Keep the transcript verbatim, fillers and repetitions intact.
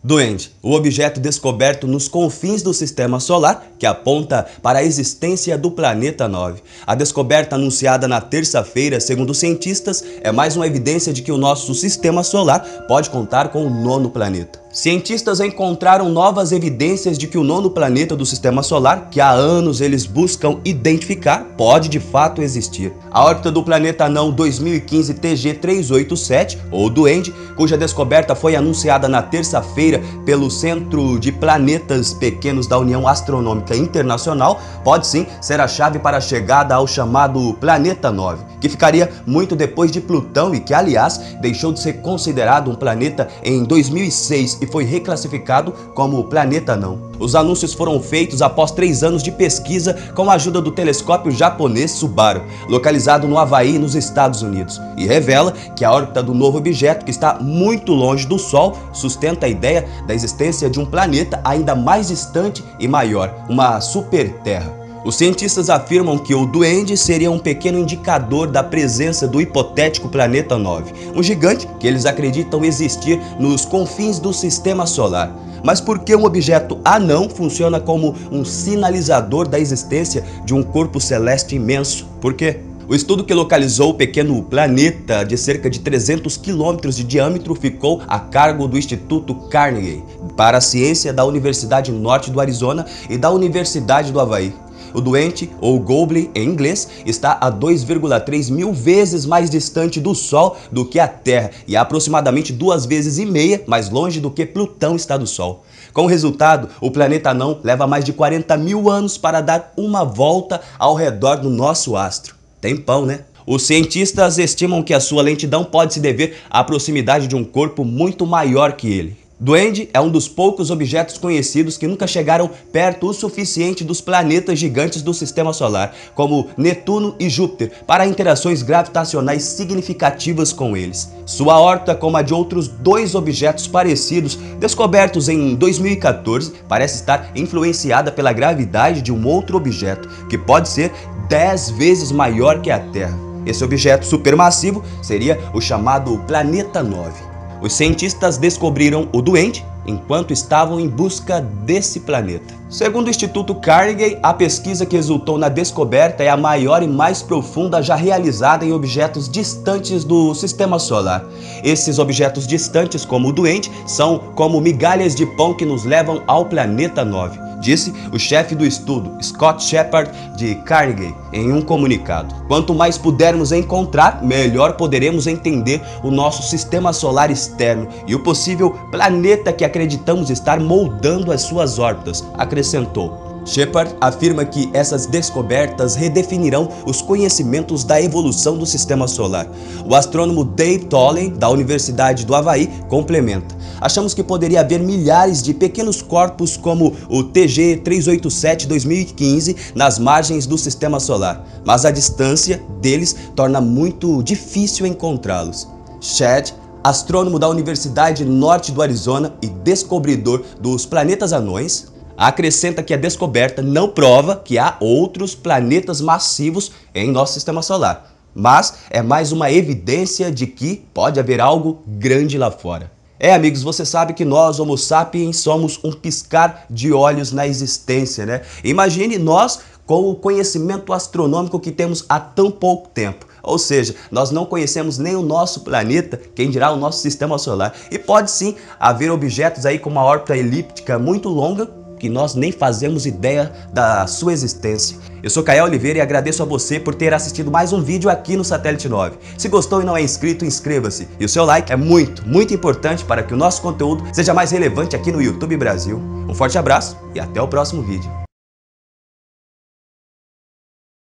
Duende, o objeto descoberto nos confins do Sistema Solar, que aponta para a existência do Planeta nove. A descoberta anunciada na terça-feira, segundo cientistas, é mais uma evidência de que o nosso Sistema Solar pode contar com o nono planeta. Cientistas encontraram novas evidências de que o nono planeta do Sistema Solar, que há anos eles buscam identificar, pode de fato existir. A órbita do planeta anão dois mil e quinze T G trezentos e oitenta e sete, ou Duende, cuja descoberta foi anunciada na terça-feira pelo Centro de Planetas Pequenos da União Astronômica Internacional, pode sim ser a chave para a chegada ao chamado Planeta nove, que ficaria muito depois de Plutão e que, aliás, deixou de ser considerado um planeta em dois mil e seis e foi reclassificado como planeta anão. Os anúncios foram feitos após três anos de pesquisa com a ajuda do telescópio japonês Subaru, localizado no Havaí, nos Estados Unidos, e revela que a órbita do novo objeto, que está muito longe do Sol, sustenta a ideia da existência de um planeta ainda mais distante e maior, uma super-terra. Os cientistas afirmam que o Duende seria um pequeno indicador da presença do hipotético Planeta nove, um gigante que eles acreditam existir nos confins do Sistema Solar. Mas por que um objeto anão funciona como um sinalizador da existência de um corpo celeste imenso? Por quê? O estudo que localizou o pequeno planeta de cerca de trezentos quilômetros de diâmetro ficou a cargo do Instituto Carnegie para a Ciência da Universidade Norte do Arizona e da Universidade do Havaí. O Duende, ou Goblin em inglês, está a dois vírgula três mil vezes mais distante do Sol do que a Terra e a aproximadamente duas vezes e meia mais longe do que Plutão está do Sol. Com o resultado, o planeta anão leva mais de quarenta mil anos para dar uma volta ao redor do nosso astro. Tempão, né? Os cientistas estimam que a sua lentidão pode se dever à proximidade de um corpo muito maior que ele. Duende é um dos poucos objetos conhecidos que nunca chegaram perto o suficiente dos planetas gigantes do Sistema Solar, como Netuno e Júpiter, para interações gravitacionais significativas com eles. Sua órbita, como a de outros dois objetos parecidos descobertos em dois mil e quatorze, parece estar influenciada pela gravidade de um outro objeto, que pode ser dez vezes maior que a Terra. Esse objeto supermassivo seria o chamado Planeta nove. Os cientistas descobriram o Duende enquanto estavam em busca desse planeta. Segundo o Instituto Carnegie, a pesquisa que resultou na descoberta é a maior e mais profunda já realizada em objetos distantes do Sistema Solar. Esses objetos distantes, como o Duende, são como migalhas de pão que nos levam ao Planeta nove, disse o chefe do estudo, Scott Shepard, de Carnegie, em um comunicado. Quanto mais pudermos encontrar, melhor poderemos entender o nosso Sistema Solar externo e o possível planeta que acreditamos estar moldando as suas órbitas, acrescentou. Shepard afirma que essas descobertas redefinirão os conhecimentos da evolução do Sistema Solar. O astrônomo Dave Tolley, da Universidade do Havaí, complementa. Achamos que poderia haver milhares de pequenos corpos como o T G trezentos e oitenta e sete dois mil e quinze nas margens do Sistema Solar, mas a distância deles torna muito difícil encontrá-los. Chad, astrônomo da Universidade Norte do Arizona e descobridor dos planetas anões, acrescenta que a descoberta não prova que há outros planetas massivos em nosso Sistema Solar, mas é mais uma evidência de que pode haver algo grande lá fora. É, amigos, você sabe que nós, Homo sapiens, somos um piscar de olhos na existência, né? Imagine nós com o conhecimento astronômico que temos há tão pouco tempo. Ou seja, nós não conhecemos nem o nosso planeta, quem dirá o nosso Sistema Solar. E pode sim haver objetos aí com uma órbita elíptica muito longa que nós nem fazemos ideia da sua existência. Eu sou Caio Oliveira e agradeço a você por ter assistido mais um vídeo aqui no Satélite nove. Se gostou e não é inscrito, inscreva-se. E o seu like é muito, muito importante para que o nosso conteúdo seja mais relevante aqui no YouTube Brasil. Um forte abraço e até o próximo vídeo.